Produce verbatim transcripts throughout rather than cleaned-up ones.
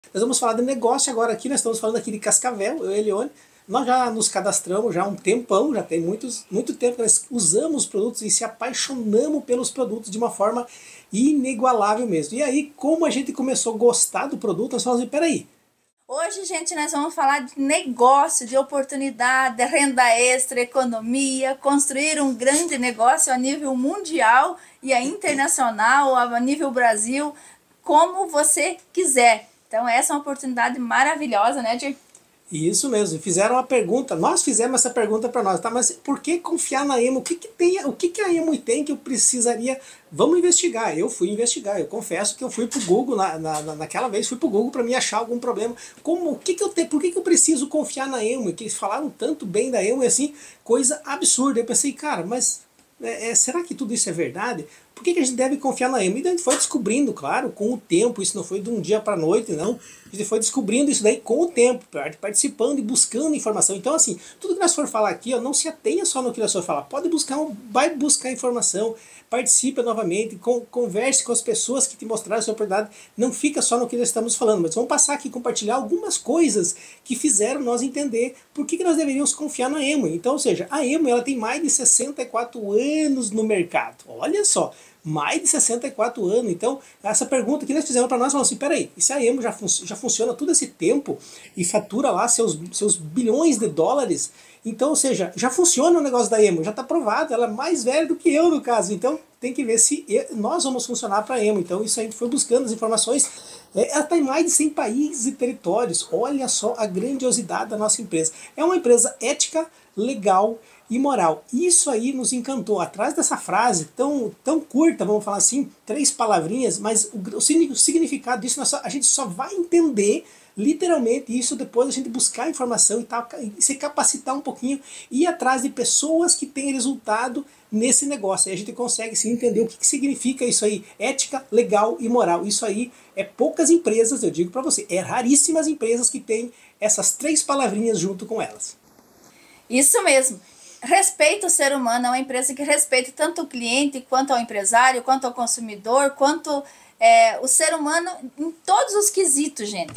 Nós vamos falar de negócio agora aqui, nós estamos falando aqui de Cascavel, eu e Elione. Nós já nos cadastramos já há um tempão, já tem muitos, muito tempo que nós usamos os produtos e se apaixonamos pelos produtos de uma forma inigualável mesmo. E aí, como a gente começou a gostar do produto, nós falamos assim, peraí, hoje, gente, nós vamos falar de negócio, de oportunidade, de renda extra, economia, construir um grande negócio a nível mundial e a internacional, a nível Brasil, como você quiser. Então, essa é uma oportunidade maravilhosa, né, Dir? isso mesmo, fizeram uma pergunta, nós fizemos essa pergunta para nós, tá? Mas por que confiar na Emo? O que que tem, o que que a Emo tem que eu precisaria? Vamos investigar. Eu fui investigar, eu confesso que eu fui pro Google, na, na, naquela vez fui pro Google para me achar algum problema. Como, o que que eu tenho, por que que eu preciso confiar na Emo? E que eles falaram tanto bem da Emo e assim, coisa absurda. Eu pensei, cara, mas é, é, será que tudo isso é verdade? Por que que a gente deve confiar na Emo? E a gente foi descobrindo, claro, com o tempo, isso não foi de um dia para a noite, não. A gente foi descobrindo isso daí com o tempo, participando e buscando informação. Então, assim, tudo que nós for falar aqui, ó, não se atenha só no que nós for falar. Pode buscar, vai buscar informação, participe novamente, converse com as pessoas que te mostraram essa oportunidade. Não fica só no que nós estamos falando, mas vamos passar aqui e compartilhar algumas coisas que fizeram nós entender por que que nós deveríamos confiar na Emo. Então, ou seja, a Emo ela tem mais de sessenta e quatro anos no mercado. Olha só, mais de sessenta e quatro anos. Então, essa pergunta que nós fizemos para nós, falamos assim, peraí, e se a Emo já, fun já funciona todo esse tempo e fatura lá seus, seus bilhões de dólares, então, ou seja, já funciona o negócio da Emo, já está provado, ela é mais velha do que eu no caso, então tem que ver se nós vamos funcionar para a Emo. Então isso a gente foi buscando as informações, ela está em mais de cem países e territórios, olha só a grandiosidade da nossa empresa. É uma empresa ética, legal e moral. Isso aí nos encantou. Atrás dessa frase tão, tão curta, vamos falar assim, três palavrinhas, mas o, o significado disso nós só, a gente só vai entender literalmente isso depois a gente buscar informação e, tal, e se capacitar um pouquinho e ir atrás de pessoas que têm resultado nesse negócio. Aí a gente consegue sim entender o que, que significa isso aí, ética, legal e moral. Isso aí é poucas empresas, eu digo para você, é raríssimas empresas que têm essas três palavrinhas junto com elas. Isso mesmo. Respeita o ser humano, é uma empresa que respeita tanto o cliente, quanto ao empresário, quanto ao consumidor, quanto é, o ser humano em todos os quesitos, gente.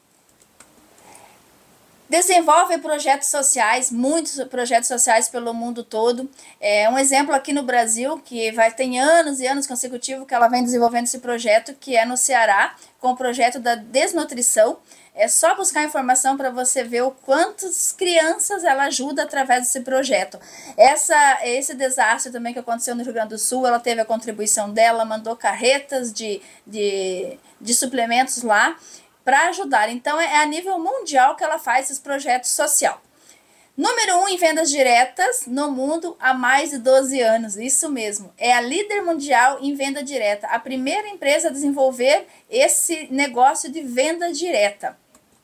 Desenvolve projetos sociais, muitos projetos sociais pelo mundo todo. É um exemplo aqui no Brasil, que vai ter anos e anos consecutivos que ela vem desenvolvendo esse projeto, que é no Ceará, com o projeto da desnutrição. É só buscar informação para você ver o quantas crianças ela ajuda através desse projeto. Essa, esse desastre também que aconteceu no Rio Grande do Sul, ela teve a contribuição dela, mandou carretas de, de, de suplementos lá, para ajudar. Então é a nível mundial que ela faz esse projeto social. Número um em vendas diretas no mundo há mais de doze anos, isso mesmo. É a líder mundial em venda direta, a primeira empresa a desenvolver esse negócio de venda direta.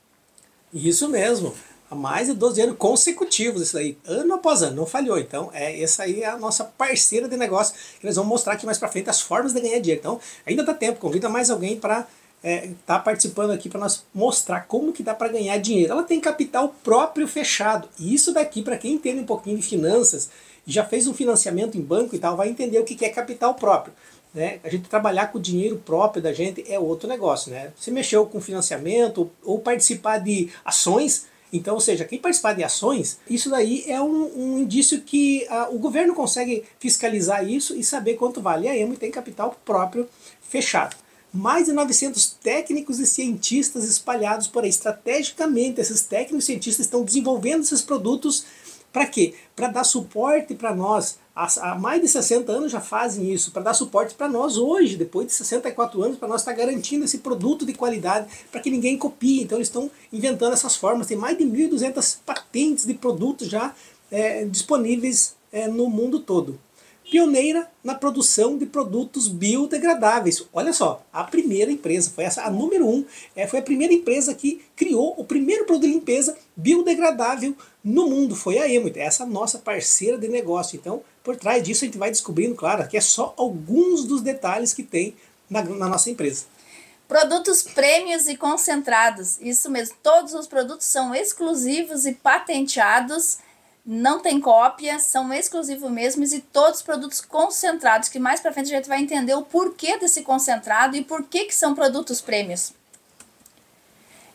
Isso mesmo, há mais de doze anos consecutivos, isso aí, ano após ano, não falhou. Então, é, essa aí é a nossa parceira de negócio, que nós vamos mostrar aqui mais pra frente as formas de ganhar dinheiro. Então, ainda dá tempo, convida mais alguém para É, tá participando aqui para nós mostrar como que dá para ganhar dinheiro. Ela tem capital próprio fechado. E isso daqui, para quem entende um pouquinho de finanças, já fez um financiamento em banco e tal, vai entender o que é capital próprio. Né? A gente trabalhar com o dinheiro próprio da gente é outro negócio. Né? Você mexeu com financiamento ou participar de ações, então, ou seja, quem participar de ações, isso daí é um, um indício que a, o governo consegue fiscalizar isso e saber quanto vale. E a Emo tem capital próprio fechado. Mais de novecentos técnicos e cientistas espalhados por aí. Estrategicamente, esses técnicos e cientistas estão desenvolvendo esses produtos para quê? Para dar suporte para nós. Há mais de sessenta anos já fazem isso, para dar suporte para nós hoje, depois de sessenta e quatro anos, para nós estar garantindo esse produto de qualidade, para que ninguém copie. Então eles estão inventando essas formas. Tem mais de mil e duzentas patentes de produtos já é, disponíveis é, no mundo todo. Pioneira na produção de produtos biodegradáveis. Olha só, a primeira empresa, foi essa, a número um, é, foi a primeira empresa que criou o primeiro produto de limpeza biodegradável no mundo, foi a Emo, essa nossa parceira de negócio. Então, por trás disso a gente vai descobrindo, claro, que é só alguns dos detalhes que tem na, na nossa empresa. Produtos prêmios e concentrados, isso mesmo, todos os produtos são exclusivos e patenteados, não tem cópia, são exclusivos mesmos e todos produtos concentrados, que mais pra frente a gente vai entender o porquê desse concentrado e por que que são produtos prêmios.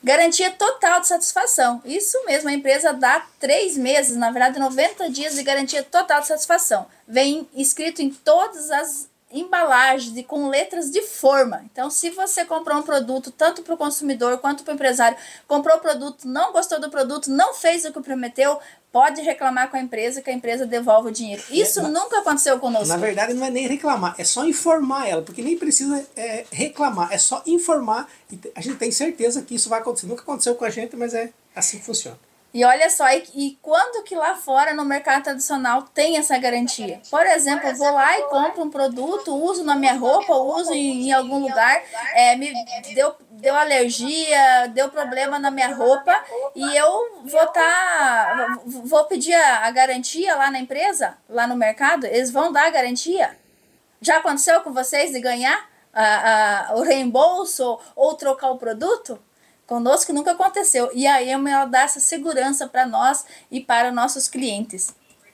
Garantia total de satisfação. Isso mesmo, a empresa dá três meses, na verdade noventa dias de garantia total de satisfação. Vem escrito em todas as embalagens e com letras de forma. Então, se você comprou um produto, tanto para o consumidor quanto para o empresário, comprou o produto, não gostou do produto, não fez o que prometeu, pode reclamar com a empresa, que a empresa devolve o dinheiro. Isso é, na, nunca aconteceu conosco. Na verdade, não é nem reclamar, é só informar ela, porque nem precisa é, reclamar, é só informar. E a gente tem certeza que isso vai acontecer. Nunca aconteceu com a gente, mas é assim que funciona. E olha só, e, e quando que lá fora, no mercado tradicional, tem essa garantia? Por exemplo, eu vou lá e compro um produto, uso na minha roupa, uso em, em algum lugar, é, me deu, deu alergia, deu problema na minha roupa, e eu vou tá, vou pedir a, a garantia lá na empresa, lá no mercado, eles vão dar a garantia. Já aconteceu com vocês de ganhar a, a, o reembolso ou trocar o produto? Conosco nunca aconteceu. E a Emo, ela dá essa segurança para nós e para nossos clientes.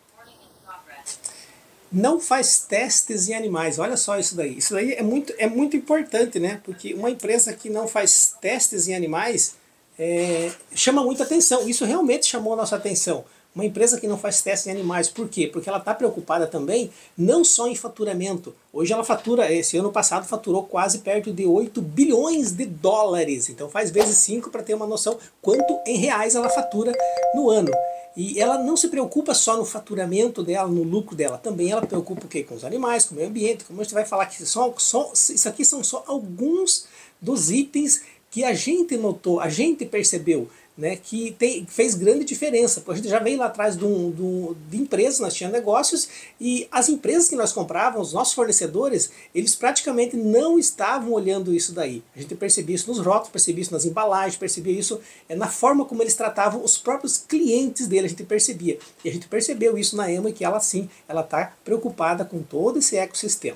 Não faz testes em animais. Olha só isso daí. Isso daí é muito, é muito importante, né? Porque uma empresa que não faz testes em animais é, chama muita atenção. Isso realmente chamou a nossa atenção. Uma empresa que não faz testes em animais. Por quê? Porque ela está preocupada também não só em faturamento. Hoje ela fatura, esse ano passado faturou quase perto de oito bilhões de dólares. Então faz vezes cinco para ter uma noção quanto em reais ela fatura no ano. E ela não se preocupa só no faturamento dela, no lucro dela. Também ela preocupa o quê? Com os animais, com o meio ambiente. Como a gente vai falar que só, só, isso aqui são só alguns dos itens que a gente notou, a gente percebeu, né, que tem, fez grande diferença. A gente já veio lá atrás de, um, de, um, de empresas, nós tínhamos negócios, e as empresas que nós comprávamos, os nossos fornecedores, eles praticamente não estavam olhando isso daí. A gente percebia isso nos rótulos, percebia isso nas embalagens, percebia isso é, na forma como eles tratavam os próprios clientes dele, a gente percebia. E a gente percebeu isso na Emo, que ela sim, ela está preocupada com todo esse ecossistema.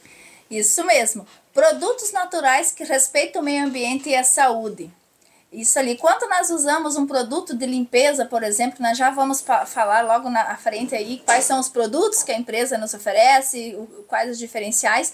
Isso mesmo. Produtos naturais que respeitam o meio ambiente e a saúde. Isso ali, quando nós usamos um produto de limpeza, por exemplo, nós já vamos falar logo na frente aí quais são os produtos que a empresa nos oferece, quais os diferenciais,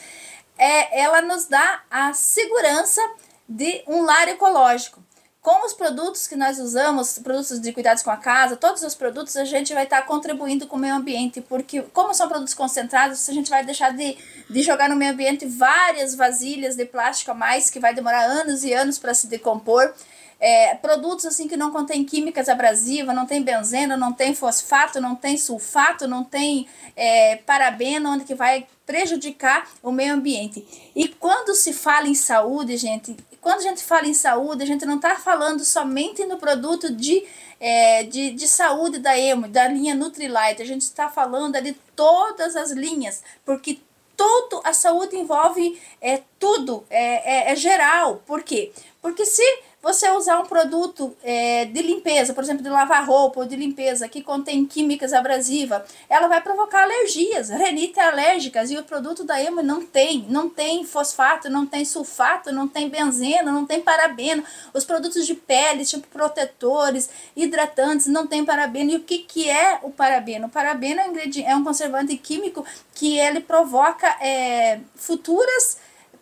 é, ela nos dá a segurança de um lar ecológico. Com os produtos que nós usamos, produtos de cuidados com a casa, todos os produtos, a gente vai estar contribuindo com o meio ambiente, porque como são produtos concentrados, a gente vai deixar de, de jogar no meio ambiente várias vasilhas de plástico a mais, que vai demorar anos e anos para se decompor. É, produtos assim que não contêm químicas abrasivas, não tem benzeno, não tem fosfato, não tem sulfato, não tem é, parabeno, onde que vai prejudicar o meio ambiente. E quando se fala em saúde, gente, quando a gente fala em saúde, a gente não está falando somente no produto de, é, de, de saúde da Emo, da linha Nutrilite, a gente está falando de todas as linhas, porque toda a saúde envolve é, tudo, é, é, é geral. Por quê? Porque se você usar um produto é, de limpeza, por exemplo, de lavar roupa ou de limpeza, que contém químicas abrasivas, ela vai provocar alergias, rinite alérgicas, e o produto da Emo não tem, não tem fosfato, não tem sulfato, não tem benzeno, não tem parabeno. Os produtos de pele, tipo protetores, hidratantes, não tem parabeno. E o que, que é o parabeno? O parabeno é um, ingrediente, é um conservante químico que ele provoca é, futuras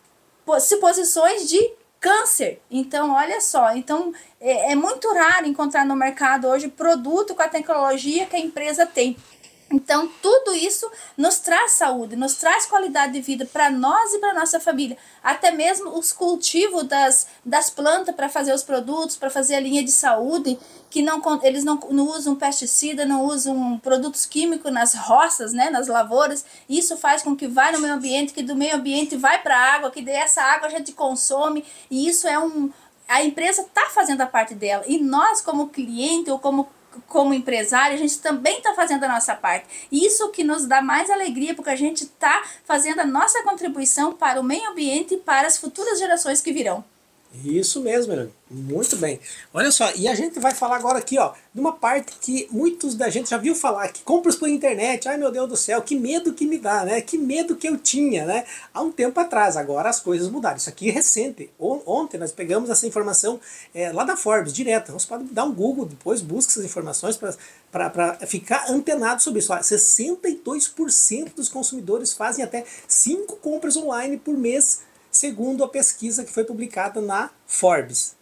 suposições de câncer. Então, olha só, então é, é muito raro encontrar no mercado hoje produto com a tecnologia que a empresa tem. Então, tudo isso nos traz saúde, nos traz qualidade de vida para nós e para nossa família. Até mesmo os cultivos das, das plantas para fazer os produtos, para fazer a linha de saúde, que não, eles não, não usam pesticida, não usam produtos químicos nas roças, né, nas lavouras. Isso faz com que vá no meio ambiente, que do meio ambiente vai para a água, que dessa água a gente consome. E isso é um... A empresa está fazendo a parte dela. E nós, como cliente ou como como empresário, a gente também está fazendo a nossa parte. Isso que nos dá mais alegria, porque a gente está fazendo a nossa contribuição para o meio ambiente e para as futuras gerações que virão. Isso mesmo, Melanie. Muito bem. Olha só, e a gente vai falar agora aqui, ó, de uma parte que muitos da gente já viu falar, que compras por internet. Ai, meu Deus do céu, que medo que me dá, né? Que medo que eu tinha, né? Há um tempo atrás, agora as coisas mudaram. Isso aqui é recente. Ontem nós pegamos essa informação é, lá da Forbes, direto. Você pode dar um Google, depois busca essas informações para ficar antenado sobre isso. Ó, sessenta e dois por cento dos consumidores fazem até cinco compras online por mês, segundo a pesquisa que foi publicada na Forbes.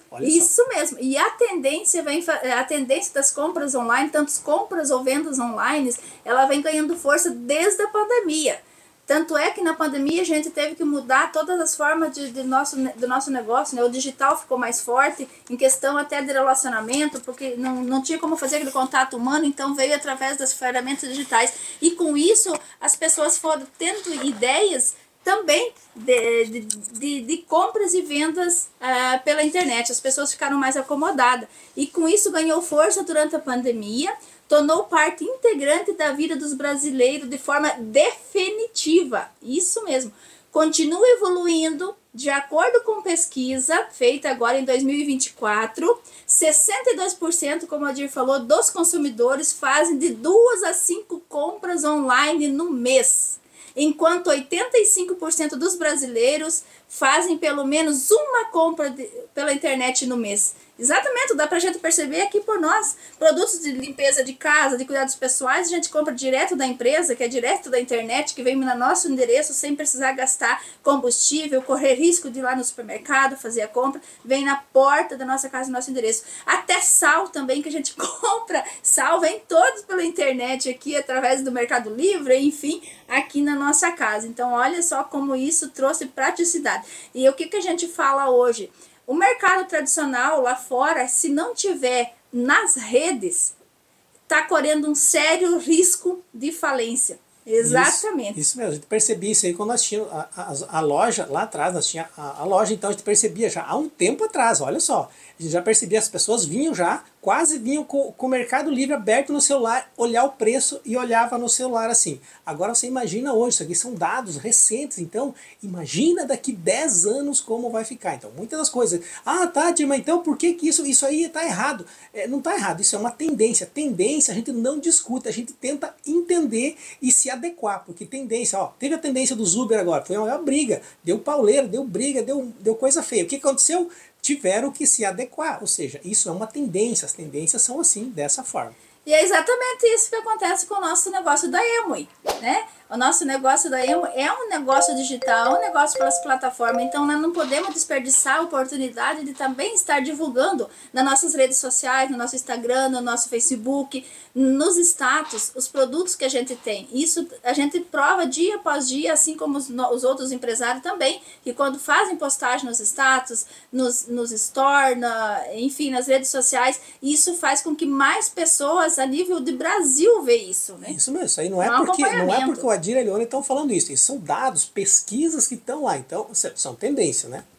Olha Isso só. mesmo. E a tendência vem a tendência das compras online, tanto compras ou vendas online, ela vem ganhando força desde a pandemia. Tanto é que na pandemia a gente teve que mudar todas as formas de, de nosso, do nosso negócio, né? O digital ficou mais forte, em questão até de relacionamento, porque não, não tinha como fazer aquele contato humano, então veio através das ferramentas digitais. E com isso as pessoas foram tendo ideias também de, de, de, de compras e vendas uh, pela internet. As pessoas ficaram mais acomodadas. E com isso ganhou força durante a pandemia, tornou parte integrante da vida dos brasileiros de forma definitiva. Isso mesmo. Continua evoluindo, de acordo com pesquisa feita agora em dois mil e vinte e quatro, sessenta e dois por cento, como a Dir falou, dos consumidores fazem de duas a cinco compras online no mês, enquanto oitenta e cinco por cento dos brasileiros fazem pelo menos uma compra de, pela internet no mês. Exatamente, dá pra gente perceber aqui por nós. Produtos de limpeza de casa, de cuidados pessoais, a gente compra direto da empresa, que é direto da internet, que vem no nosso endereço, sem precisar gastar combustível, correr risco de ir lá no supermercado, fazer a compra, vem na porta da nossa casa, no nosso endereço. Até sal também, que a gente compra, sal vem todos pela internet aqui, através do Mercado Livre, enfim, aqui na nossa casa. Então, olha só como isso trouxe praticidade. E o que, que a gente fala hoje? O mercado tradicional lá fora, se não tiver nas redes, está correndo um sério risco de falência. Exatamente. Isso, isso mesmo, a gente percebia isso aí quando nós tínhamos a, a, a loja lá atrás, nós tínhamos a, a loja, então a gente percebia já há um tempo atrás, olha só, a gente já percebia, as pessoas vinham já, quase vinham com, com o Mercado Livre aberto no celular, olhar o preço e olhava no celular assim. Agora você imagina hoje, isso aqui são dados recentes, então imagina daqui dez anos como vai ficar. Então muitas das coisas, ah tá, mas então por que, que isso, isso aí está errado? É, não está errado, isso é uma tendência. Tendência a gente não discute, a gente tenta entender e se adequar, porque tendência, ó, teve a tendência dos Uber agora, foi uma maior briga, deu pauleira, deu briga, deu, deu coisa feia. O que aconteceu? Tiveram que se adequar, ou seja, isso é uma tendência, as tendências são assim, dessa forma. E é exatamente isso que acontece com o nosso negócio da Amway, né? O nosso negócio da Amway é um negócio digital, é um negócio pelas plataformas, então nós não podemos desperdiçar a oportunidade de também estar divulgando nas nossas redes sociais, no nosso Instagram, no nosso Facebook, nos status, os produtos que a gente tem. Isso a gente prova dia após dia, assim como os, os outros empresários também, que quando fazem postagem nos status, nos, nos store, na, enfim, nas redes sociais, isso faz com que mais pessoas a nível de Brasil vejam isso, né? Isso mesmo, isso aí não é, um porque, não é porque o Adir e a Leone estão falando isso, isso são dados, pesquisas que estão lá, então são tendência, né?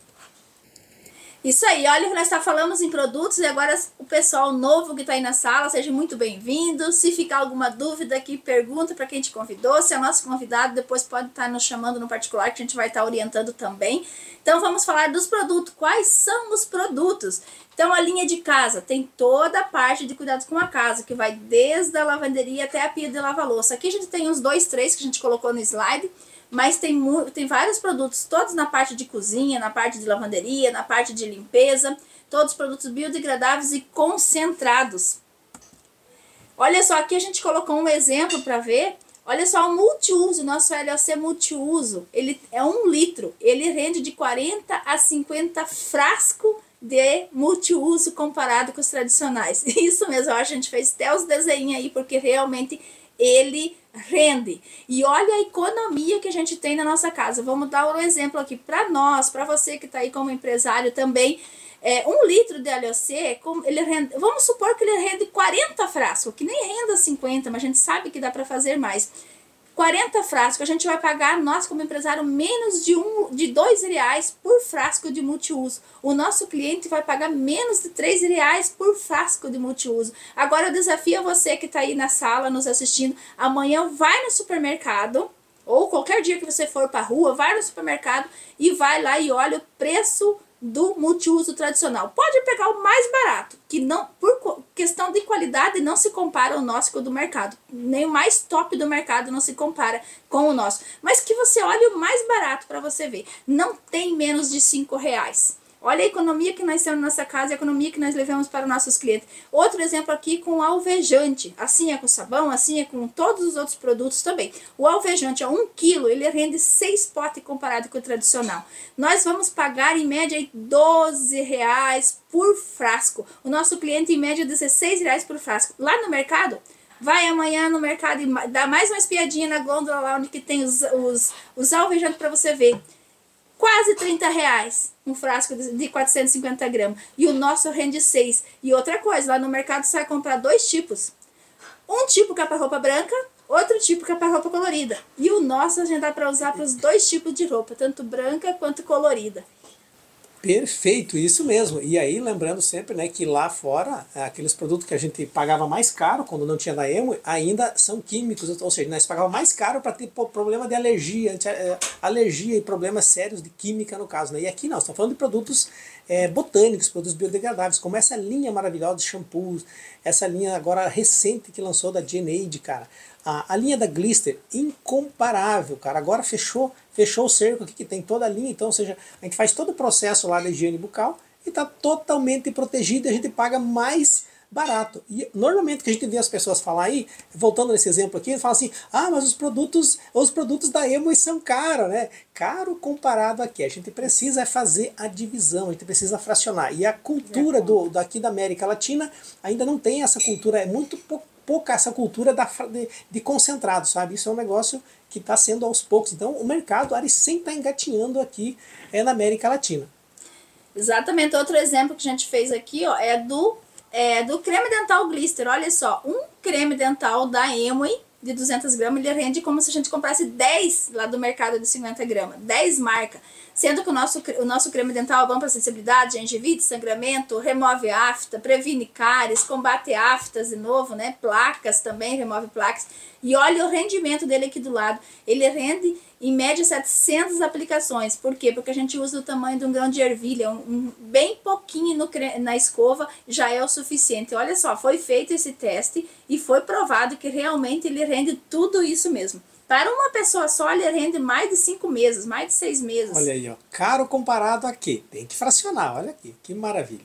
Isso aí, olha que nós tá falamos em produtos e agora o pessoal novo que está aí na sala, seja muito bem-vindo. Se ficar alguma dúvida aqui, pergunta para quem te convidou. Se é nosso convidado, depois pode estar nos chamando no particular, que a gente vai estar orientando também. Então vamos falar dos produtos. Quais são os produtos? Então a linha de casa tem toda a parte de cuidados com a casa, que vai desde a lavanderia até a pia de lavar louça. Aqui a gente tem uns dois, três que a gente colocou no slide. Mas tem, tem vários produtos, todos na parte de cozinha, na parte de lavanderia, na parte de limpeza, todos produtos biodegradáveis e concentrados. Olha só, aqui a gente colocou um exemplo para ver. Olha só o multiuso, nosso L O C multiuso, ele é um litro, ele rende de quarenta a cinquenta frascos de multiuso comparado com os tradicionais. Isso mesmo, a gente fez até os desenhos aí, porque realmente ele rende. E olha a economia que a gente tem na nossa casa. Vamos dar um exemplo aqui para nós, para você que está aí como empresário também. É, um litro de L O C, ele rende, vamos supor que ele rende quarenta frascos, que nem renda cinquenta, mas a gente sabe que dá para fazer mais. quarenta frascos, a gente vai pagar, nós como empresário, menos de, um, de dois reais por frasco de multiuso. O nosso cliente vai pagar menos de três reais por frasco de multiuso. Agora eu desafio você que está aí na sala nos assistindo, amanhã vai no supermercado, ou qualquer dia que você for para a rua, vai no supermercado e vai lá e olha o preço do multiuso tradicional. Pode pegar o mais barato, que não, por questão de qualidade não se compara ao nosso com o do mercado, nem o mais top do mercado não se compara com o nosso, mas que você olhe o mais barato para você ver, não tem menos de cinco reais. Olha a economia que nós temos na nossa casa, a economia que nós levamos para os nossos clientes. Outro exemplo aqui com o alvejante. Assim é com sabão, assim é com todos os outros produtos também. O alvejante, a um quilo, ele rende seis potes comparado com o tradicional. Nós vamos pagar em média doze reais por frasco. O nosso cliente em média dezesseis reais por frasco. Lá no mercado, vai amanhã no mercado e dá mais uma espiadinha na gôndola lá onde que tem os, os, os alvejantes para você ver. Quase trinta reais um frasco de quatrocentos e cinquenta gramas. E o nosso rende seis. E outra coisa, lá no mercado você vai comprar dois tipos. Um tipo que é para roupa branca, outro tipo que é para roupa colorida. E o nosso a gente dá para usar para os dois tipos de roupa, tanto branca quanto colorida. Perfeito, isso mesmo. E aí, lembrando sempre, né, que lá fora, aqueles produtos que a gente pagava mais caro, quando não tinha da Emo, ainda são químicos, ou seja, nós pagava mais caro para ter problema de alergia, alergia e problemas sérios de química no caso. Né? E aqui não, estamos falando de produtos é, botânicos, produtos biodegradáveis, como essa linha maravilhosa de shampoos, essa linha agora recente que lançou da Geneid, cara. A, a linha da Glister, incomparável, cara. Agora fechou, fechou o cerco aqui, que tem toda a linha. Então, ou seja, a gente faz todo o processo lá da higiene bucal e está totalmente protegido e a gente paga mais barato. E normalmente o que a gente vê as pessoas falar aí, voltando nesse exemplo aqui, ele fala assim, ah, mas os produtos, os produtos da Emo são caros, né? Caro comparado aqui. A gente precisa fazer a divisão, a gente precisa fracionar. E a cultura do, daqui da América Latina ainda não tem essa cultura, é muito pouco pouca essa cultura da, de, de concentrado, sabe? Isso é um negócio que está sendo aos poucos. Então o mercado Aricem está engatinhando aqui é, na América Latina. Exatamente. Outro exemplo que a gente fez aqui ó, é, do, é do creme dental Glister. Olha só, um creme dental da Amway de duzentas gramas, ele rende como se a gente comprasse dez lá do mercado de cinquenta gramas. dez marcas. Sendo que o nosso, o nosso creme dental é bom para sensibilidade, gengivite, sangramento, remove afta, previne cáries, combate aftas de novo, né? Placas também, remove placas. E olha o rendimento dele aqui do lado. Ele rende em média setecentas aplicações. Por quê? Porque a gente usa o tamanho de um grão de ervilha, um, um, bem pouquinho no, na escova já é o suficiente. Olha só, foi feito esse teste e foi provado que realmente ele rende tudo isso mesmo. Para uma pessoa só, ele rende mais de cinco meses, mais de seis meses. Olha aí, ó. Caro comparado a quê? Tem que fracionar, olha aqui, que maravilha.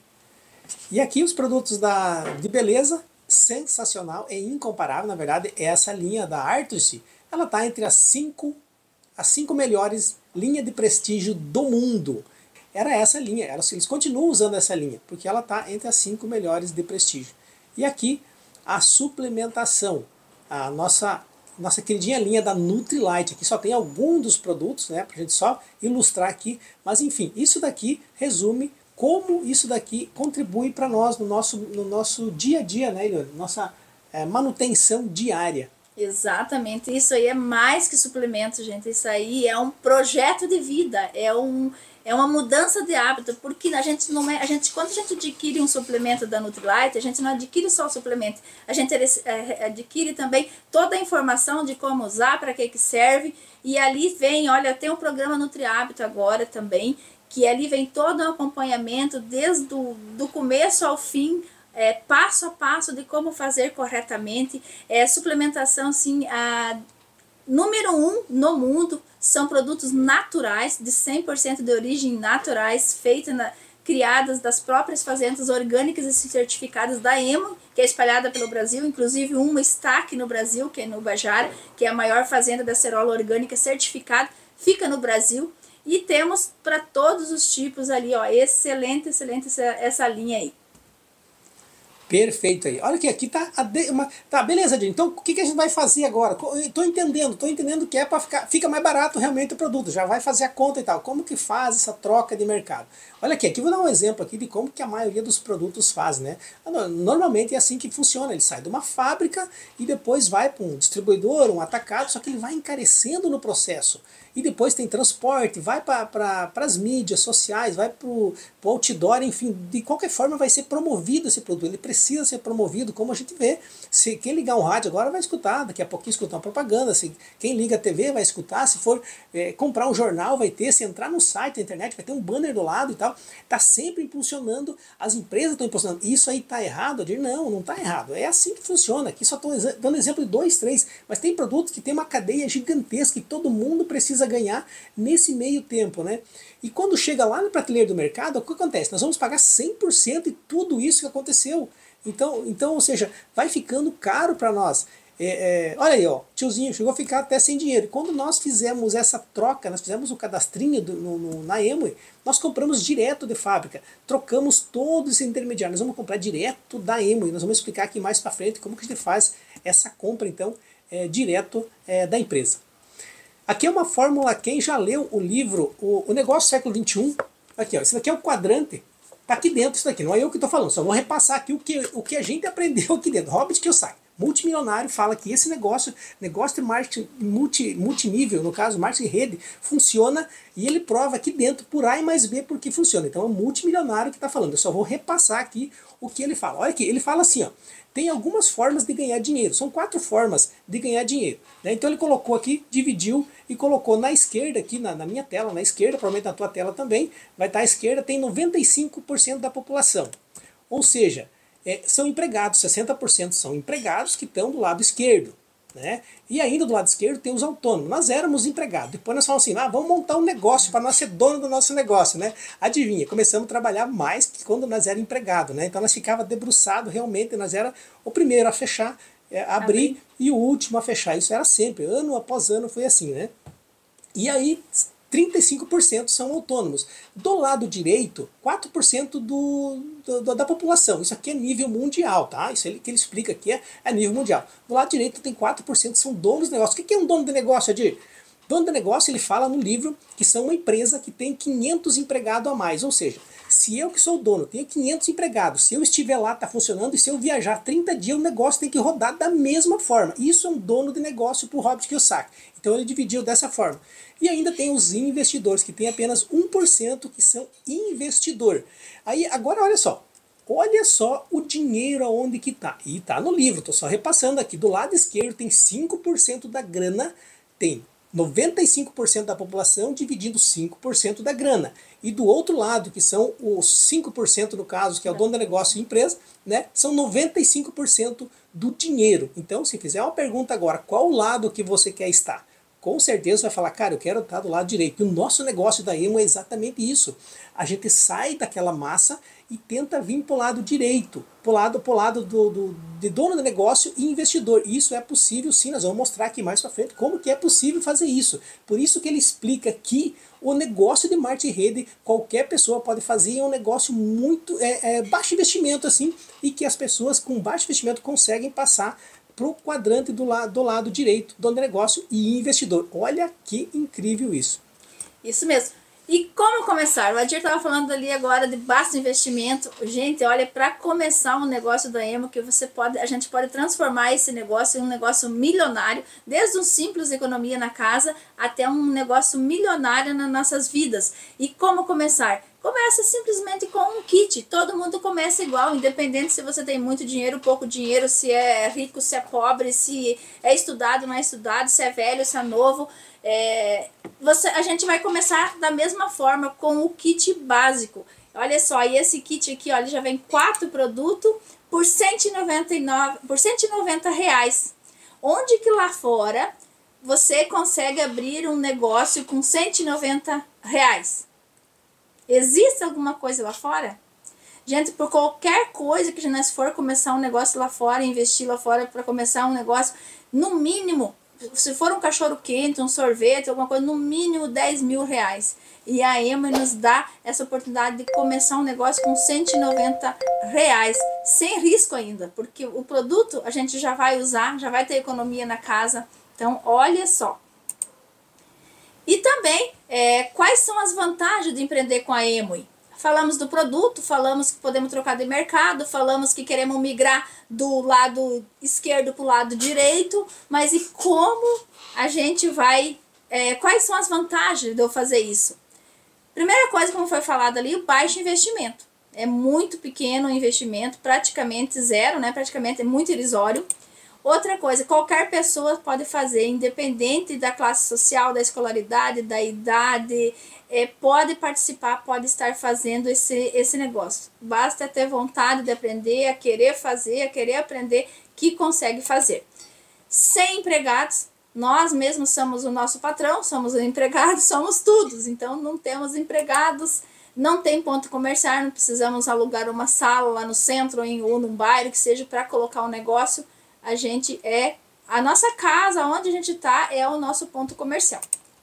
E aqui os produtos da, de beleza, sensacional, é incomparável, na verdade, essa linha da Artusi, ela está entre as cinco, as cinco melhores linhas de prestígio do mundo. Era essa linha, eles continuam usando essa linha, porque ela está entre as cinco melhores de prestígio. E aqui, a suplementação, a nossa... nossa queridinha linha da Nutrilite, aqui só tem algum dos produtos, né, pra gente só ilustrar aqui, mas enfim, isso daqui resume como isso daqui contribui para nós no nosso, no nosso dia a dia, né, Eliane? Nossa é, manutenção diária. Exatamente, isso aí é mais que suplemento, gente, isso aí é um projeto de vida, é um... é uma mudança de hábito, porque a gente não é, a gente, quando a gente adquire um suplemento da Nutrilite, a gente não adquire só o suplemento, a gente adquire também toda a informação de como usar, para que que serve, e ali vem, olha, tem um programa NutriHábito agora também, que ali vem todo o acompanhamento, desde do, do começo ao fim, é, passo a passo de como fazer corretamente, é, suplementação, sim, a número um no mundo, são produtos naturais, de cem por cento de origem naturais, feitas na, criadas das próprias fazendas orgânicas e certificadas da Emo, que é espalhada pelo Brasil, inclusive uma está aqui no Brasil, que é no Ubajara, que é a maior fazenda da acerola orgânica certificada, fica no Brasil, e temos para todos os tipos ali, ó, excelente, excelente essa, essa linha aí. Perfeito aí. Olha que aqui tá, a de, uma, tá beleza, gente. Então o que, que a gente vai fazer agora? Estou entendendo, estou entendendo que é para ficar, fica mais barato realmente o produto, já vai fazer a conta e tal. Como que faz essa troca de mercado? Olha aqui, aqui vou dar um exemplo aqui de como que a maioria dos produtos faz, né? Normalmente é assim que funciona, ele sai de uma fábrica e depois vai para um distribuidor, um atacado, só que ele vai encarecendo no processo. E depois tem transporte, vai para pra, as mídias sociais, vai para o outdoor, enfim, de qualquer forma vai ser promovido esse produto, ele precisa ser promovido, como a gente vê. Se quem ligar um rádio agora vai escutar, daqui a pouquinho escutar uma propaganda, se quem liga a T V vai escutar, se for é, comprar um jornal vai ter, se entrar no site da internet vai ter um banner do lado e tal, está sempre impulsionando, as empresas estão impulsionando. Isso aí está errado? Eu digo, não, não está errado, é assim que funciona, aqui só estou dando exemplo de dois, três, mas tem produtos que tem uma cadeia gigantesca e todo mundo precisa ganhar nesse meio tempo, né? E quando chega lá na prateleira do mercado, o que acontece? Nós vamos pagar cem por cento de tudo isso que aconteceu. Então, então ou seja, vai ficando caro para nós. É, é, olha aí, ó, tiozinho chegou a ficar até sem dinheiro. Quando nós fizemos essa troca, nós fizemos o cadastrinho do, no, no, na Amway, nós compramos direto de fábrica, trocamos todos os intermediários, nós vamos comprar direto da Amway. Nós vamos explicar aqui mais para frente como que a gente faz essa compra, então, é, direto é, da empresa. Aqui é uma fórmula, quem já leu o livro, o, o Negócio Século vinte e um, aqui, ó, esse daqui é o quadrante, tá aqui dentro isso daqui, não é eu que estou falando, só vou repassar aqui o que, o que a gente aprendeu aqui dentro. Robert Kiyosaki, multimilionário, fala que esse negócio, negócio de marketing multi, multinível, no caso, marketing rede, funciona, e ele prova aqui dentro, por A e mais B, porque funciona. Então é um multimilionário que está falando. Eu só vou repassar aqui o que ele fala. Olha aqui, ele fala assim, ó, tem algumas formas de ganhar dinheiro. São quatro formas de ganhar dinheiro, né? Então ele colocou aqui, dividiu e colocou na esquerda, aqui na, na minha tela, na esquerda, provavelmente na tua tela também, vai estar à esquerda, tem noventa e cinco por cento da população. Ou seja, É, são empregados, sessenta por cento são empregados que estão do lado esquerdo, né? E ainda do lado esquerdo tem os autônomos. Nós éramos empregados, depois nós falamos assim, ah, vamos montar um negócio para nós ser dono do nosso negócio, né? Adivinha, começamos a trabalhar mais que quando nós éramos empregados, né? Então nós ficava debruçado realmente, nós era o primeiro a fechar, é, a abrir, abrir e o último a fechar. Isso era sempre, ano após ano foi assim, né? E aí trinta e cinco por cento são autônomos. Do lado direito, quatro por cento do, do, da população. Isso aqui é nível mundial, tá? Isso que ele explica aqui é, é nível mundial. Do lado direito tem quatro por cento que são donos de negócio. O que é um dono de negócio, Adir? Dono de negócio, ele fala no livro que são uma empresa que tem quinhentos empregados a mais. Ou seja, se eu que sou o dono tenho quinhentos empregados, se eu estiver lá, está funcionando, e se eu viajar trinta dias, o negócio tem que rodar da mesma forma. Isso é um dono de negócio para o Robert Kiyosaki. Então ele dividiu dessa forma. E ainda tem os investidores, que tem apenas um por cento que são investidor. Aí, agora olha só. Olha só o dinheiro aonde que está. E está no livro, estou só repassando aqui. Do lado esquerdo tem cinco por cento da grana, tem noventa e cinco por cento da população dividindo cinco por cento da grana. E do outro lado, que são os cinco por cento no caso, que é o dono do negócio e empresa, né, são noventa e cinco por cento do dinheiro. Então, se fizer uma pergunta agora, qual lado que você quer estar? Com certeza vai falar, cara, eu quero estar do lado direito. E o nosso negócio da Amway é exatamente isso. A gente sai daquela massa e tenta vir para o lado direito, para o lado, pro lado do, do, de dono do negócio e investidor. Isso é possível sim, nós vamos mostrar aqui mais para frente como que é possível fazer isso. Por isso que ele explica que o negócio de marketing rede, qualquer pessoa pode fazer, é um negócio muito é, é, baixo investimento assim, e que as pessoas com baixo investimento conseguem passar para o quadrante do, la do lado direito, dono de negócio e investidor. Olha que incrível isso. Isso mesmo. E como começar? O Adir estava falando ali agora de baixo investimento. Gente, olha, para começar um negócio da Amway, que você pode, a gente pode transformar esse negócio em um negócio milionário, desde um simples economia na casa até um negócio milionário nas nossas vidas. E como começar? Começa simplesmente com um kit. Todo mundo começa igual, independente se você tem muito dinheiro, pouco dinheiro, se é rico, se é pobre, se é estudado, não é estudado, se é velho, se é novo. É, você, a gente vai começar da mesma forma com o kit básico. Olha só, e esse kit aqui, olha, já vem quatro produtos por cento e noventa e nove, por cento e noventa reais. Onde que lá fora você consegue abrir um negócio com cento e noventa reais? Existe alguma coisa lá fora? Gente, por qualquer coisa que nós for começar um negócio lá fora, investir lá fora para começar um negócio, no mínimo, se for um cachorro quente, um sorvete, alguma coisa, no mínimo dez mil reais. E a Amway nos dá essa oportunidade de começar um negócio com cento e noventa reais, sem risco ainda, porque o produto a gente já vai usar, já vai ter economia na casa. Então, olha só. E também, é, quais são as vantagens de empreender com a Amway? Falamos do produto, falamos que podemos trocar de mercado, falamos que queremos migrar do lado esquerdo para o lado direito, mas e como a gente vai, é, quais são as vantagens de eu fazer isso? Primeira coisa, como foi falado ali, o baixo investimento. É muito pequeno o investimento, praticamente zero, né? Praticamente é muito irrisório. Outra coisa, qualquer pessoa pode fazer, independente da classe social, da escolaridade, da idade, é, pode participar, pode estar fazendo esse, esse negócio. Basta ter vontade de aprender, a querer fazer, a querer aprender, que consegue fazer. Sem empregados, nós mesmos somos o nosso patrão, somos empregados, somos todos. Então não temos empregados, não tem ponto comercial, não precisamos alugar uma sala lá no centro em, ou num bairro que seja para colocar um negócio. A gente é, a nossa casa, onde a gente está, é o nosso ponto comercial.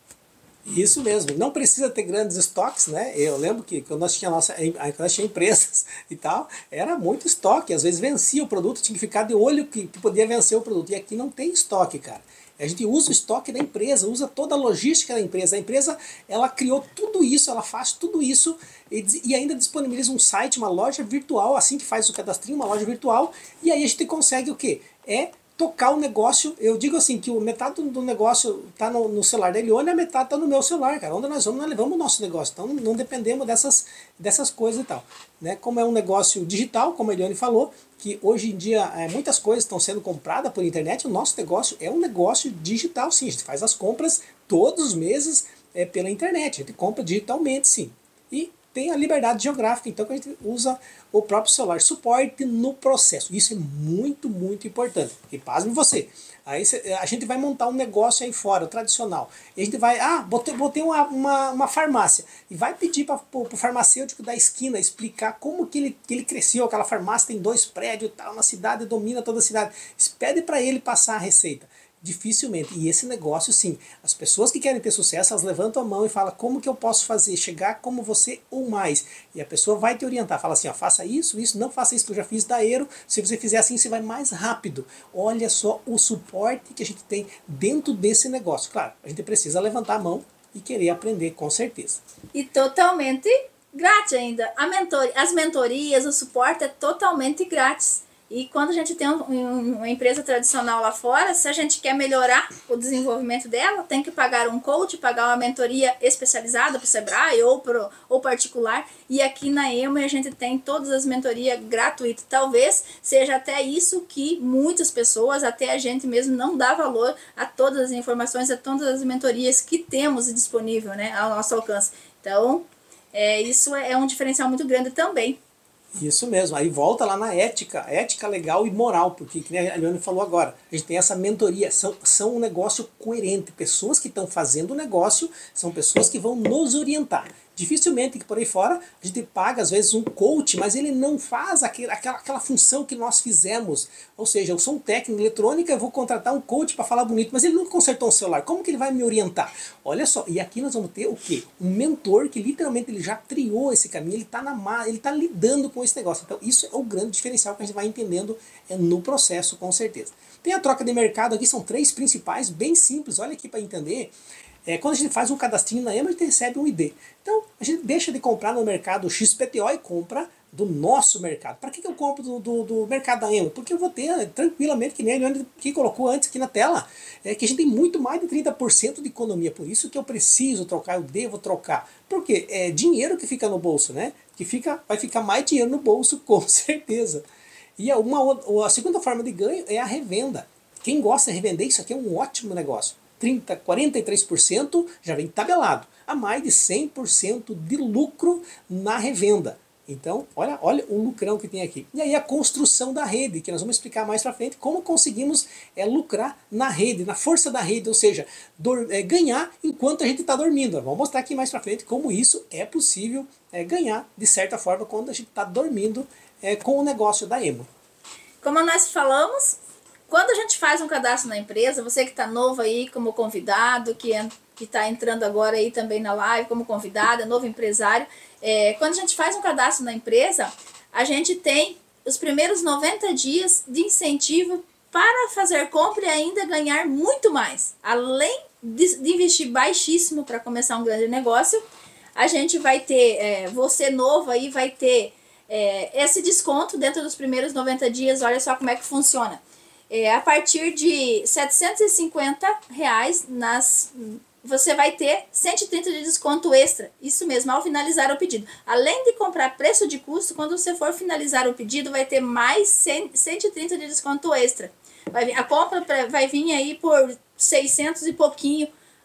Isso mesmo, não precisa ter grandes estoques, né? Eu lembro que quando nós tínhamos nossa, nós tinha empresas e tal, era muito estoque, às vezes vencia o produto, tinha que ficar de olho que, que podia vencer o produto, e aqui não tem estoque, cara. A gente usa o estoque da empresa, usa toda a logística da empresa. A empresa, ela criou tudo isso, ela faz tudo isso e, e ainda disponibiliza um site, uma loja virtual, assim que faz o cadastrinho, uma loja virtual, e aí a gente consegue o quê? É tocar o negócio. Eu digo assim, que o metade do negócio está no, no celular da Elione e a metade está no meu celular, cara. Onde nós vamos, nós levamos o nosso negócio. Então não dependemos dessas, dessas coisas e tal. Né? Como é um negócio digital, como a Elione falou, que hoje em dia é, muitas coisas estão sendo compradas por internet, o nosso negócio é um negócio digital, sim. A gente faz as compras todos os meses é, pela internet. A gente compra digitalmente, sim. E tem a liberdade geográfica, então que a gente usa o próprio celular. Suporte no processo. Isso é muito, muito importante. E pasme você. Aí a gente vai montar um negócio aí fora, tradicional. E a gente vai, ah, botei, botei uma, uma, uma farmácia. E vai pedir para o farmacêutico da esquina explicar como que ele, que ele cresceu. Aquela farmácia tem dois prédios e tal, na cidade, domina toda a cidade. Pede para ele passar a receita. Dificilmente. E esse negócio, sim, as pessoas que querem ter sucesso, elas levantam a mão e falam, como que eu posso fazer, chegar como você ou mais? E a pessoa vai te orientar, fala assim, ó, faça isso, isso, não faça isso que eu já fiz da Aero, se você fizer assim, você vai mais rápido. Olha só o suporte que a gente tem dentro desse negócio. Claro, a gente precisa levantar a mão e querer aprender, com certeza. E totalmente grátis ainda. A mentor, as mentorias, o suporte é totalmente grátis. E quando a gente tem um, um, uma empresa tradicional lá fora, se a gente quer melhorar o desenvolvimento dela, tem que pagar um coach, pagar uma mentoria especializada para o Sebrae ou, pro, ou particular. E aqui na Emo a gente tem todas as mentorias gratuitas. Talvez seja até isso que muitas pessoas, até a gente mesmo, não dá valor a todas as informações, a todas as mentorias que temos disponível, né, ao nosso alcance. Então, é, isso é um diferencial muito grande também. Isso mesmo, aí volta lá na ética, ética legal e moral, porque, que a Elione falou agora, a gente tem essa mentoria, são, são um negócio coerente, pessoas que estão fazendo o negócio, são pessoas que vão nos orientar. Dificilmente que por aí fora a gente paga às vezes um coach, mas ele não faz aquele, aquela, aquela função que nós fizemos. Ou seja, eu sou um técnico em eletrônica, eu vou contratar um coach para falar bonito, mas ele nunca consertou um celular. Como que ele vai me orientar? Olha só, e aqui nós vamos ter o quê? Um mentor que literalmente ele já triou esse caminho, ele está na ele tá lidando com esse negócio. Então isso é o grande diferencial que a gente vai entendendo é, no processo, com certeza. Tem a troca de mercado aqui, são três principais, bem simples, olha aqui para entender. É, quando a gente faz um cadastrinho na Emo, a gente recebe um I D. Então, a gente deixa de comprar no mercado X P T O e compra do nosso mercado. Para que, que eu compro do, do, do mercado da Emo? Porque eu vou ter tranquilamente, que nem a Elione que colocou antes aqui na tela, é, que a gente tem muito mais de trinta por cento de economia. Por isso que eu preciso trocar, eu devo trocar. Porque é dinheiro que fica no bolso, né? Que fica, vai ficar mais dinheiro no bolso, com certeza. E uma, a segunda forma de ganho é a revenda. Quem gosta de revender, isso aqui é um ótimo negócio. trinta, quarenta e três por cento já vem tabelado, a mais de cem por cento de lucro na revenda. Então, olha, olha o lucrão que tem aqui. E aí a construção da rede, que nós vamos explicar mais para frente, como conseguimos é, lucrar na rede, na força da rede, ou seja, dor, é, ganhar enquanto a gente está dormindo. Vamos mostrar aqui mais para frente como isso é possível é, ganhar, de certa forma, quando a gente está dormindo é, com o negócio da Emo. Como nós falamos, quando a gente faz um cadastro na empresa, você que está novo aí como convidado, que que está entrando agora aí também na live como convidado, novo empresário, é, quando a gente faz um cadastro na empresa, a gente tem os primeiros noventa dias de incentivo para fazer compra e ainda ganhar muito mais. Além de, de investir baixíssimo para começar um grande negócio, a gente vai ter, é, você novo aí vai ter é, esse desconto dentro dos primeiros noventa dias, olha só como é que funciona. É, a partir de setecentos e cinquenta reais, nas, você vai ter cento e trinta de desconto extra. Isso mesmo, ao finalizar o pedido. Além de comprar preço de custo, quando você for finalizar o pedido, vai ter mais cento e trinta de desconto extra. Vai vir, a compra vai vir aí por seiscentos e pouquinho.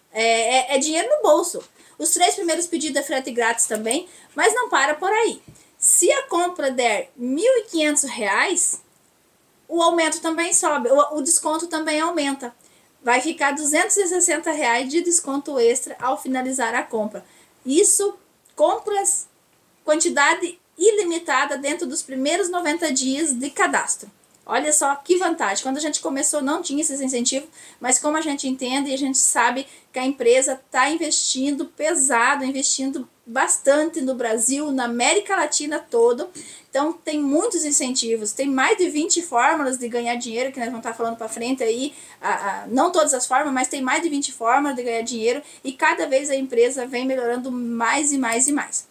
É, é, é dinheiro no bolso. Os três primeiros pedidos é frete grátis também, mas não para por aí. Se a compra der mil e quinhentos reais, o aumento também sobe, o, o desconto também aumenta. vai ficar duzentos e sessenta reais de desconto extra ao finalizar a compra. Isso, compras, quantidade ilimitada dentro dos primeiros noventa dias de cadastro. Olha só que vantagem. Quando a gente começou não tinha esses incentivos, mas como a gente entende e a gente sabe que a empresa está investindo pesado, investindo bastante no Brasil, na América Latina todo. Então tem muitos incentivos, tem mais de vinte fórmulas de ganhar dinheiro, que nós vamos estar falando para frente aí, a, a, não todas as formas, mas tem mais de vinte formas de ganhar dinheiro e cada vez a empresa vem melhorando mais e mais e mais.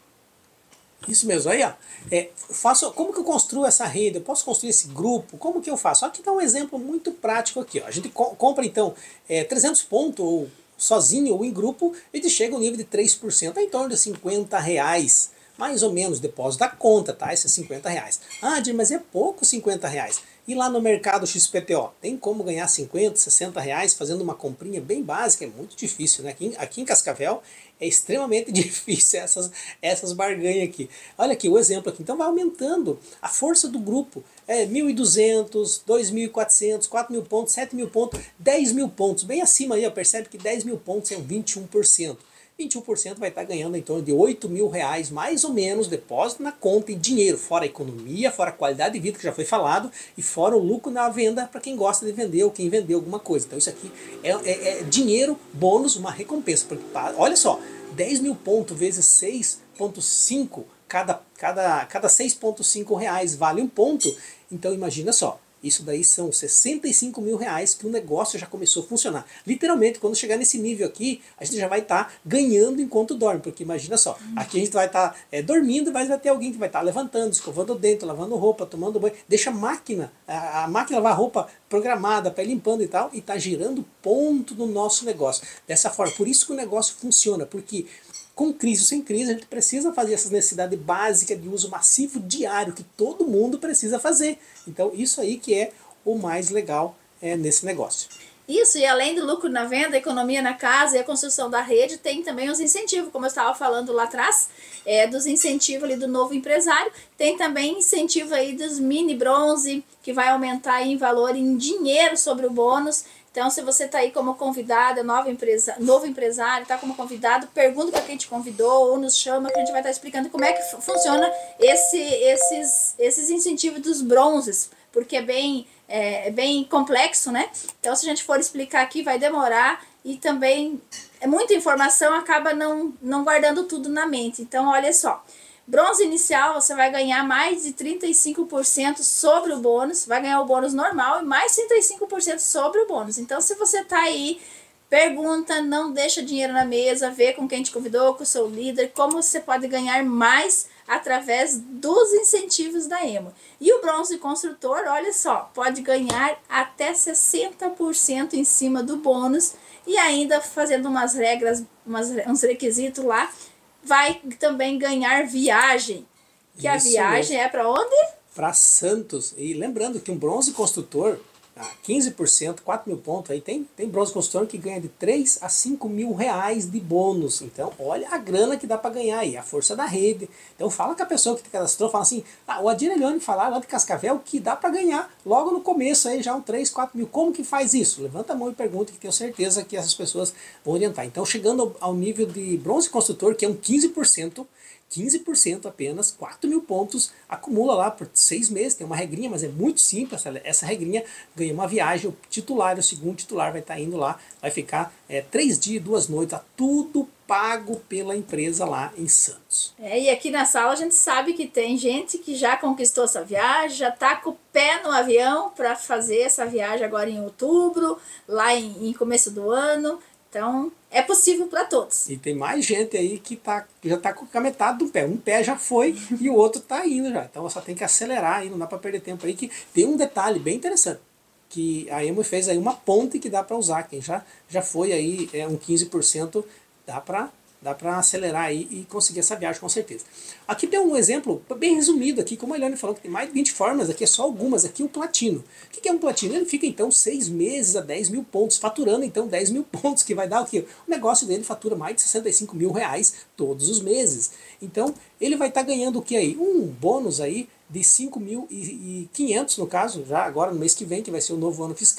Isso mesmo, aí ó, é, faço, como que eu construo essa rede, eu posso construir esse grupo, como que eu faço? Aqui dá um exemplo muito prático aqui, ó. A gente co compra então é, trezentos pontos, ou sozinho ou em grupo, a gente chega ao nível de três por cento, é em torno de cinquenta reais, mais ou menos, depósito da conta, tá? Esses cinquenta reais. Ah, mas é pouco cinquenta reais. E lá no mercado X P T O, tem como ganhar cinquenta, sessenta reais fazendo uma comprinha bem básica? É muito difícil, né? Aqui, aqui em Cascavel é extremamente difícil essas, essas barganhas aqui. Olha aqui o exemplo aqui. Então vai aumentando a força do grupo. É mil e duzentos, dois mil e quatrocentos, quatro mil pontos, sete mil pontos, dez mil pontos. Bem acima aí, ó, percebe que dez mil pontos é um vinte e um por cento. vinte e um por cento vai estar ganhando em torno de oito mil reais, mais ou menos, depósito na conta em dinheiro, fora a economia, fora a qualidade de vida, que já foi falado, e fora o lucro na venda para quem gosta de vender ou quem vendeu alguma coisa. Então isso aqui é, é, é dinheiro, bônus, uma recompensa. Porque, olha só, dez mil pontos vezes seis vírgula cinco, cada, cada, cada seis vírgula cinco reais vale um ponto, então imagina só. Isso daí são sessenta e cinco mil reais que o negócio já começou a funcionar. Literalmente, quando chegar nesse nível aqui, a gente já vai estar tá ganhando enquanto dorme. Porque imagina só, aqui a gente vai estar tá, é, dormindo, mas vai ter alguém que vai estar tá levantando, escovando o dente, lavando roupa, tomando banho. Deixa a máquina, a, a máquina lavar roupa programada para ir limpando e tal, e está girando ponto no nosso negócio. Dessa forma, por isso que o negócio funciona, porque com crise ou sem crise, a gente precisa fazer essas necessidades básicas de uso massivo diário, que todo mundo precisa fazer. Então isso aí que é o mais legal é, nesse negócio. Isso, e além do lucro na venda, economia na casa e a construção da rede, tem também os incentivos, como eu estava falando lá atrás, é, dos incentivos ali do novo empresário. Tem também incentivo aí dos mini bronze, que vai aumentar em valor em dinheiro sobre o bônus. Então, se você está aí como convidado, novo, empresa, novo empresário, está como convidado, pergunta para quem te convidou ou nos chama, que a gente vai estar tá explicando como é que funciona esse, esses, esses incentivos dos bronzes, porque é bem, é, é bem complexo, né? Então, se a gente for explicar aqui, vai demorar e também é muita informação, acaba não, não guardando tudo na mente. Então, olha só. Bronze inicial, você vai ganhar mais de trinta e cinco por cento sobre o bônus, vai ganhar o bônus normal e mais trinta e cinco por cento sobre o bônus. Então, se você tá aí, pergunta, não deixa dinheiro na mesa, vê com quem te convidou, com o seu líder, como você pode ganhar mais através dos incentivos da Emo. E o bronze construtor, olha só, pode ganhar até sessenta por cento em cima do bônus e ainda fazendo umas regras, umas, uns requisitos lá, vai também ganhar viagem. Que Isso a viagem mesmo. É para onde? Para Santos. E lembrando que um bronze construtor, quinze por cento, quatro mil pontos, aí tem, tem bronze construtor que ganha de três a cinco mil reais de bônus. Então, olha a grana que dá para ganhar aí, a força da rede. Então, fala com a pessoa que te cadastrou, fala assim, ah, o Adir Elione falaram lá de Cascavel que dá para ganhar logo no começo aí, já um três, quatro mil. Como que faz isso? Levanta a mão e pergunta, que tenho certeza que essas pessoas vão orientar. Então, chegando ao, ao nível de bronze construtor, que é um quinze por cento, quinze por cento apenas, quatro mil pontos, acumula lá por seis meses, tem uma regrinha, mas é muito simples, essa, essa regrinha ganha uma viagem, o titular, o segundo titular vai estar indo lá, vai ficar é, três dias, duas noites, tá tudo pago pela empresa lá em Santos. É, e aqui na sala a gente sabe que tem gente que já conquistou essa viagem, já está com o pé no avião para fazer essa viagem agora em outubro, lá em, em começo do ano. Então, é possível para todos. E tem mais gente aí que, tá, que já está com a metade do pé. Um pé já foi e o outro está indo já. Então, só tem que acelerar aí, não dá para perder tempo aí. Que tem um detalhe bem interessante, que a Emo fez aí uma ponte que dá para usar. Quem já, já foi aí é, um quinze por cento, dá para dá para acelerar aí e conseguir essa viagem com certeza. Aqui tem um exemplo bem resumido aqui, como a Eliane falou, que tem mais de vinte formas, aqui é só algumas, aqui o platino. O que é um platino? Ele fica então seis meses a dez mil pontos, faturando então dez mil pontos, que vai dar o quê? O negócio dele fatura mais de sessenta e cinco mil reais todos os meses. Então ele vai estar tá ganhando o que aí? Um bônus aí de cinco mil e quinhentos no caso, já agora no mês que vem, que vai ser o novo ano fiscal,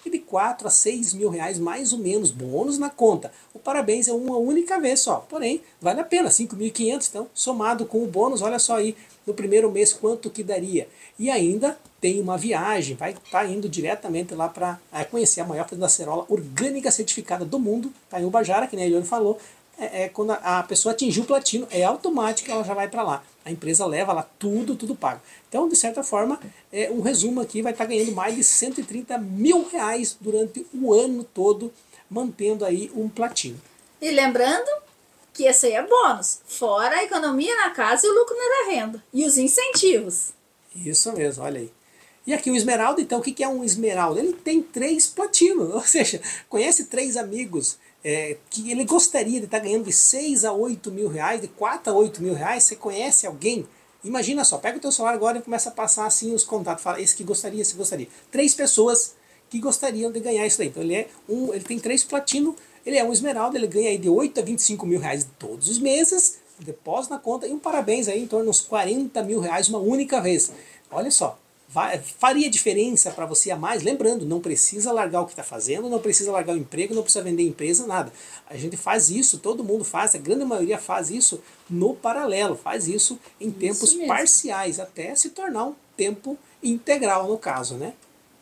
e de quatro a seis mil reais mais ou menos bônus na conta. O parabéns é uma única vez só, porém vale a pena, cinco mil e quinhentos, então somado com o bônus, olha só aí no primeiro mês quanto que daria. E ainda tem uma viagem, vai estar tá indo diretamente lá para conhecer a maior fazenda acerola orgânica certificada do mundo, tá em Ubajara, que nem a Eliane falou. É, é quando a, a pessoa atingiu o platino, é automático, ela já vai para lá. A empresa leva lá tudo, tudo pago. Então, de certa forma, é, um resumo aqui, vai estar tá ganhando mais de cento e trinta mil reais durante o ano todo, mantendo aí um platino. E lembrando que esse aí é bônus, fora a economia na casa e o lucro na renda. E os incentivos. Isso mesmo, olha aí. E aqui o esmeralda, então, o que é um esmeralda? Ele tem três platinos, ou seja, conhece três amigos é, que ele gostaria de estar ganhando de seis a oito mil reais, de quatro a oito mil reais. Você conhece alguém? Imagina só, pega o teu celular agora e começa a passar assim os contatos, fala, esse que gostaria, esse que gostaria. Três pessoas que gostariam de ganhar isso daí. Então ele, é um, ele tem três platinos, ele é um esmeralda, ele ganha aí de oito a vinte e cinco mil reais todos os meses, depósito na conta, e um parabéns aí em torno de uns quarenta mil reais uma única vez. Olha só, vai, faria diferença para você a mais? Lembrando, não precisa largar o que está fazendo, não precisa largar o emprego, não precisa vender empresa, nada. A gente faz isso, todo mundo faz, a grande maioria faz isso no paralelo, faz isso em isso tempos mesmo. Parciais, até se tornar um tempo integral no caso, né?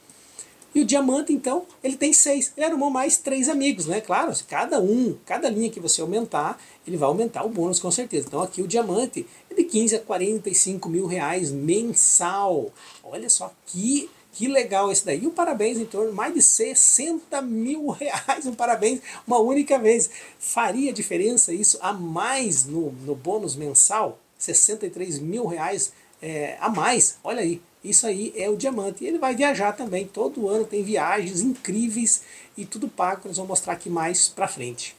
E o diamante, então, ele tem seis. Ele arrumou mais três amigos, né? Claro, cada um, cada linha que você aumentar, ele vai aumentar o bônus com certeza. Então aqui o diamante é de quinze a quarenta e cinco mil reais mensal. Olha só que, que legal esse daí. E o parabéns em torno de mais de sessenta mil reais. Um parabéns uma única vez. Faria diferença isso a mais no, no bônus mensal? sessenta e três mil reais é, a mais. Olha aí. Isso aí é o diamante. E ele vai viajar também. Todo ano tem viagens incríveis e tudo pago. Nós vamos mostrar aqui mais pra frente.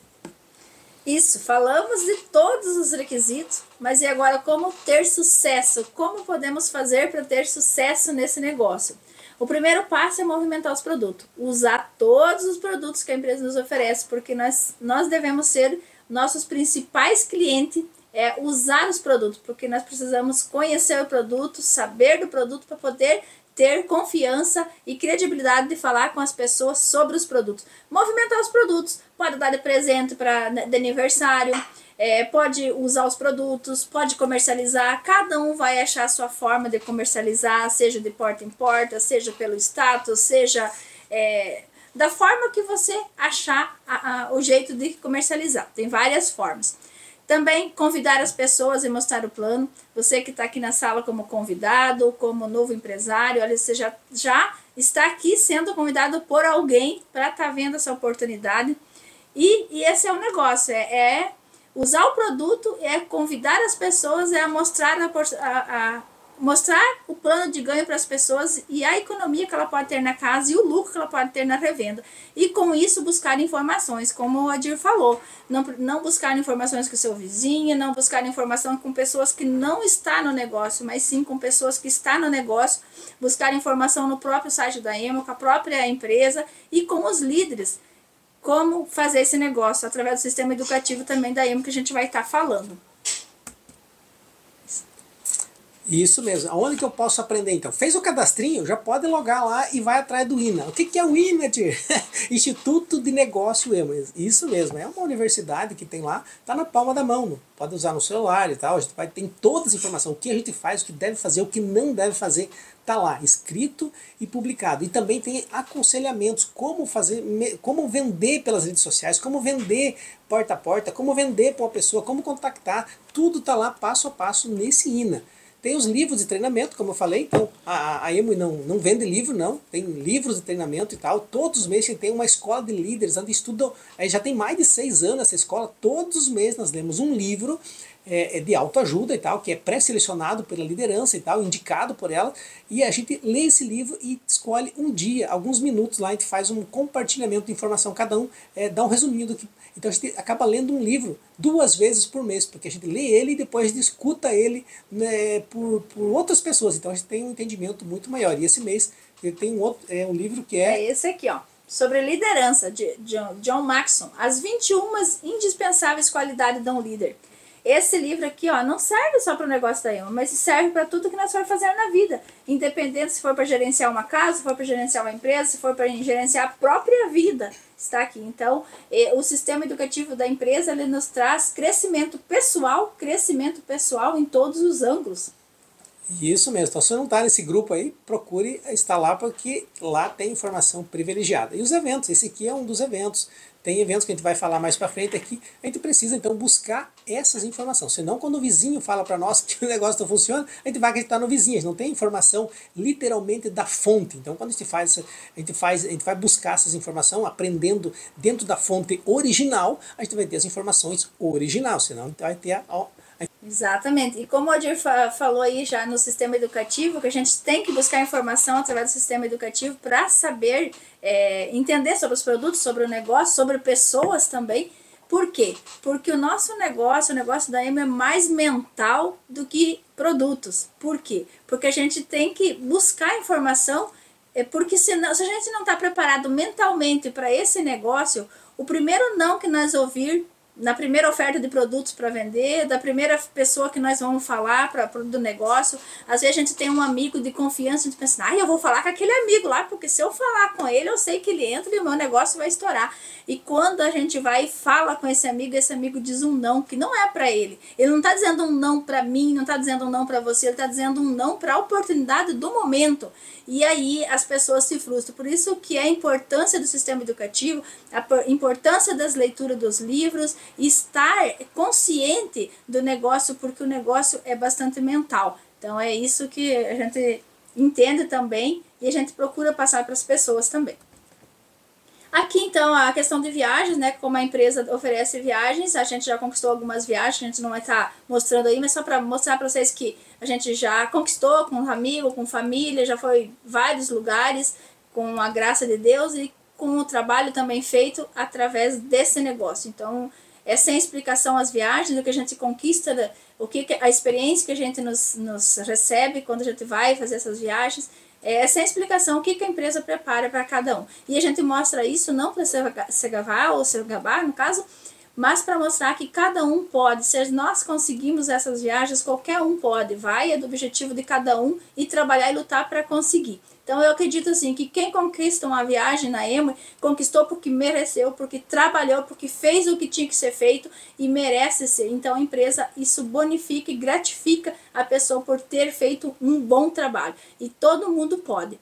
Isso, falamos de todos os requisitos, mas e agora como ter sucesso? Como podemos fazer para ter sucesso nesse negócio? O primeiro passo é movimentar os produtos. Usar todos os produtos que a empresa nos oferece, porque nós, nós devemos ser nossos principais clientes. É usar os produtos, porque nós precisamos conhecer o produto, saber do produto para poder ter confiança e credibilidade de falar com as pessoas sobre os produtos. Movimentar os produtos, pode dar de presente para de aniversário, é, pode usar os produtos, pode comercializar, cada um vai achar a sua forma de comercializar, seja de porta em porta, seja pelo status, seja é, da forma que você achar a, a, o jeito de comercializar. Tem várias formas. Também convidar as pessoas e mostrar o plano. Você que está aqui na sala como convidado, como novo empresário, olha, você já, já está aqui sendo convidado por alguém para estar tá vendo essa oportunidade. E, e esse é o negócio, é, é usar o produto, é convidar as pessoas, é mostrar, a, a, a, mostrar o plano de ganho para as pessoas e a economia que ela pode ter na casa e o lucro que ela pode ter na revenda. E com isso buscar informações, como o Adir falou, não, não buscar informações com o seu vizinho, não buscar informação com pessoas que não estão no negócio, mas sim com pessoas que estão no negócio, buscar informação no próprio site da Emo, com a própria empresa e com os líderes, como fazer esse negócio através do sistema educativo também da Emo que a gente vai estar falando. Isso mesmo. Aonde que eu posso aprender então? Fez o cadastrinho? Já pode logar lá e vai atrás do I N A. O que que é o I N A, Tir? Instituto de Negócio Emo. Isso mesmo. É uma universidade que tem lá, tá na palma da mão. Pode usar no celular e tal. A gente vai ter todas as informações. O que a gente faz, o que deve fazer, o que não deve fazer. Tá lá, escrito e publicado. E também tem aconselhamentos, como fazer, como vender pelas redes sociais, como vender porta a porta, como vender para uma pessoa, como contactar. Tudo tá lá passo a passo nesse I N A. Tem os livros de treinamento, como eu falei, então a, a Emo não, não vende livro, não. Tem livros de treinamento e tal. Todos os meses tem uma escola de líderes, onde estudam, é, já tem mais de seis anos essa escola. Todos os meses nós lemos um livro é, de autoajuda e tal, que é pré-selecionado pela liderança e tal, indicado por ela. E a gente lê esse livro e escolhe um dia, alguns minutos lá, a gente faz um compartilhamento de informação, cada um é, dá um resuminho do que... Então a gente acaba lendo um livro duas vezes por mês, porque a gente lê ele e depois a gente escuta ele, né, por, por outras pessoas. Então a gente tem um entendimento muito maior. E esse mês ele tem um outro é um livro que é... É esse aqui, ó. Sobre liderança, de John, John Maxon. As vinte e uma indispensáveis qualidades de um líder. esse livro aqui, ó, não serve só para o negócio da Ema, mas serve para tudo que nós for fazer na vida. Independente se for para gerenciar uma casa, se for para gerenciar uma empresa, se for para gerenciar a própria vida, está aqui. Então, o sistema educativo da empresa, ele nos traz crescimento pessoal, crescimento pessoal em todos os ângulos. Isso mesmo. Então, se você não está nesse grupo aí, procure estar lá, porque lá tem informação privilegiada. E os eventos, esse aqui é um dos eventos. Tem eventos que a gente vai falar mais para frente aqui. A gente precisa, então, buscar essas informações. Senão, quando o vizinho fala para nós que o negócio não funciona, a gente vai acreditar no vizinho. A gente não tem informação, literalmente, da fonte. Então, quando a gente faz, a gente faz, a gente vai buscar essas informações, aprendendo dentro da fonte original, a gente vai ter as informações original. Senão, a gente vai ter a... a Exatamente. E como o Odir fa falou aí já no sistema educativo, que a gente tem que buscar informação através do sistema educativo para saber é, entender sobre os produtos, sobre o negócio, sobre pessoas também. Por quê? Porque o nosso negócio, o negócio da Ema é mais mental do que produtos. Por quê? Porque a gente tem que buscar informação, é, porque senão, se a gente não está preparado mentalmente para esse negócio, o primeiro não que nós ouvir na primeira oferta de produtos para vender, da primeira pessoa que nós vamos falar pra, pra, do negócio, às vezes a gente tem um amigo de confiança, a gente pensa, ah, eu vou falar com aquele amigo lá, porque se eu falar com ele, eu sei que ele entra e o meu negócio vai estourar. E quando a gente vai e fala com esse amigo, esse amigo diz um não, que não é para ele. Ele não está dizendo um não para mim, não está dizendo um não para você, ele está dizendo um não para a oportunidade do momento. E aí as pessoas se frustram. Por isso que é a importância do sistema educativo, a importância das leituras dos livros, estar consciente do negócio, porque o negócio é bastante mental. Então é isso que a gente entende também e a gente procura passar para as pessoas também. Aqui então a questão de viagens, né, como a empresa oferece viagens, a gente já conquistou algumas viagens, a gente não vai estar mostrando aí, mas só para mostrar para vocês que a gente já conquistou com amigo, com família, já foi vários lugares com a graça de Deus e com o trabalho também feito através desse negócio. Então é sem explicação as viagens, o que a gente conquista, o que a experiência que a gente nos, nos recebe quando a gente vai fazer essas viagens. É sem explicação o que, que a empresa prepara para cada um. E a gente mostra isso não para se gabar ou se gabar, no caso, mas para mostrar que cada um pode. Se nós conseguimos essas viagens, qualquer um pode. Vai é do objetivo de cada um e trabalhar e lutar para conseguir. Então eu acredito assim que quem conquista uma viagem na Ema, conquistou porque mereceu, porque trabalhou, porque fez o que tinha que ser feito e merece ser. Então a empresa, isso bonifica e gratifica a pessoa por ter feito um bom trabalho. E todo mundo pode.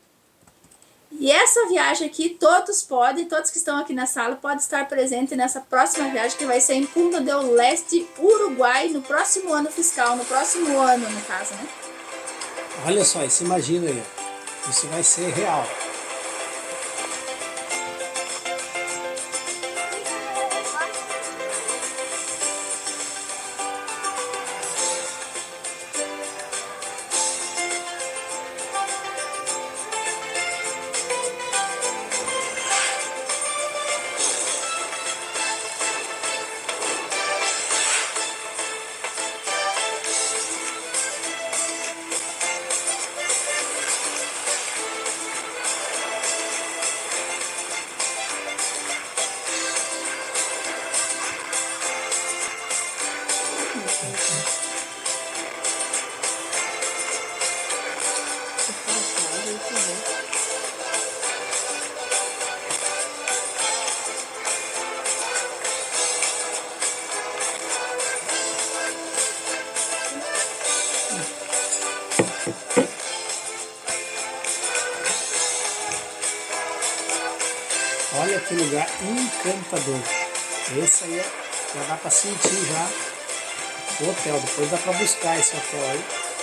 E essa viagem aqui, todos podem, todos que estão aqui na sala, podem estar presentes nessa próxima viagem que vai ser em Punta del Este, Uruguai, no próximo ano fiscal, no próximo ano, no caso, né? Olha só, isso imagina aí. Isso vai ser real. Olha que lugar encantador. Esse aí já dá para sentir já o hotel. Depois dá para buscar esse hotel aí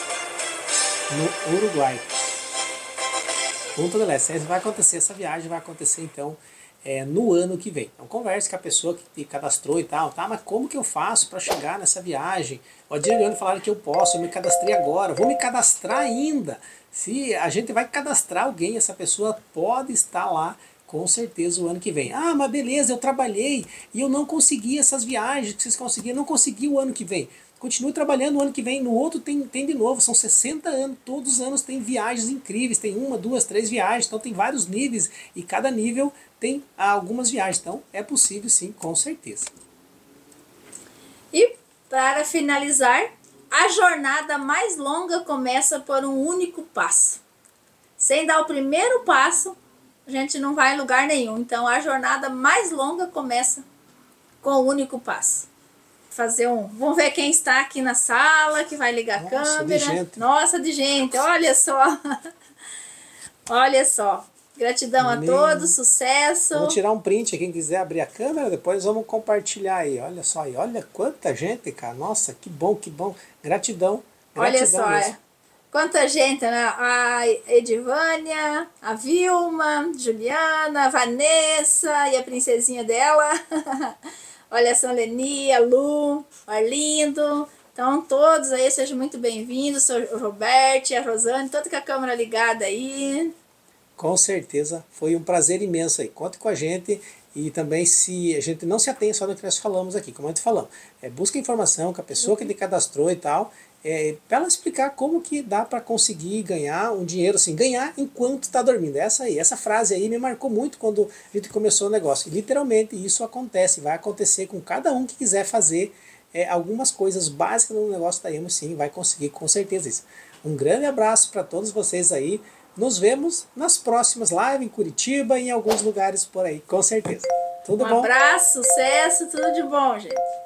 no Uruguai. Punta del Este. Vai acontecer, essa viagem vai acontecer então é, no ano que vem. Então converse com a pessoa que te cadastrou e tal, tá? Mas como que eu faço para chegar nessa viagem? O Adriano falaram que eu posso, eu me cadastrei agora, vou me cadastrar ainda. Se a gente vai cadastrar alguém, essa pessoa pode estar lá com certeza o ano que vem. Ah, mas beleza, eu trabalhei e eu não consegui essas viagens que vocês conseguiram, não consegui o ano que vem. Continue trabalhando o ano que vem, no outro tem, tem de novo, são sessenta anos, todos os anos tem viagens incríveis, tem uma, duas, três viagens, então tem vários níveis e cada nível tem algumas viagens, então é possível sim, com certeza. E Para finalizar, a jornada mais longa começa por um único passo. Sem dar o primeiro passo, a gente não vai em lugar nenhum. Então, a jornada mais longa começa com o único passo. Fazer um... Vamos ver quem está aqui na sala, que vai ligar a Nossa, câmera. de gente. Nossa, de gente. Olha só. Olha só. Gratidão a Meu. todos, sucesso. Vou tirar um print, quem quiser abrir a câmera, depois vamos compartilhar aí. Olha só aí, olha quanta gente, cara. Nossa, que bom, que bom. Gratidão. Gratidão Olha só, mesmo. é. Quanta gente, né? A Edivânia, a Vilma, Juliana, a Vanessa e a princesinha dela. Olha só, a Leni, a Lu, o Arlindo. Então, todos aí, sejam muito bem-vindos. O Roberto, a Rosane, toda com a câmera ligada aí. Com certeza, foi um prazer imenso aí. Conte com a gente e também se a gente não se atém só no que nós falamos aqui, como a gente falou, é, busca informação com a pessoa que te cadastrou e tal, é, para ela explicar como que dá para conseguir ganhar um dinheiro, assim, ganhar enquanto está dormindo. Essa aí, essa frase aí me marcou muito quando a gente começou o negócio. E literalmente isso acontece, vai acontecer com cada um que quiser fazer é, algumas coisas básicas no negócio da Emo, sim, vai conseguir com certeza isso. Um grande abraço para todos vocês aí. Nos vemos nas próximas lives em Curitiba e em alguns lugares por aí, com certeza. Tudo um bom? Um abraço, sucesso, tudo de bom, gente.